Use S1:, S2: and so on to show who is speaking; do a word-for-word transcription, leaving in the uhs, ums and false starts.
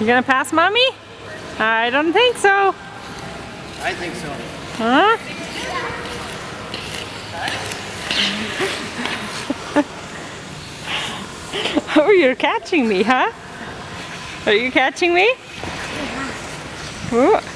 S1: You gonna pass Mommy? I don't think so.
S2: I think so.
S1: Huh? Oh, you're catching me, huh? Are you catching me? Ooh.